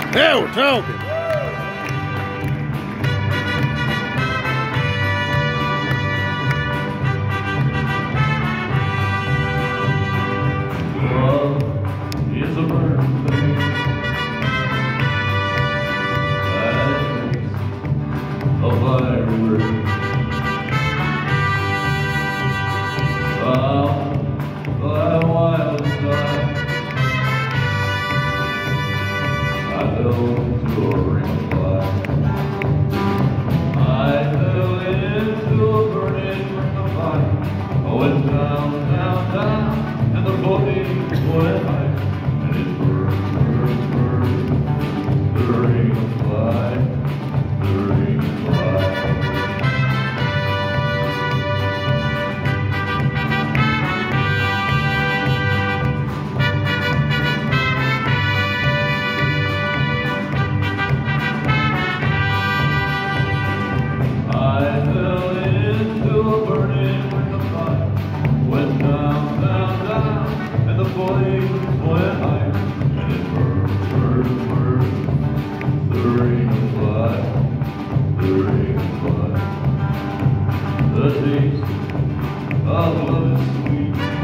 Now we're talking. Love is a burning thing that makes a fiery ring. Bound by a wild side, I fell into a ring of fire. I fell into a burning ring of fire. I went down, down, down, and the flames went high, and it burned, burned, burned. The ring of fire, the ring of fire. I fell into a burning ring of fire, went down, down, down, and the flames went high, and it burned, burned, burned. The ring of fire, the ring of fire. The taste of love is sweet.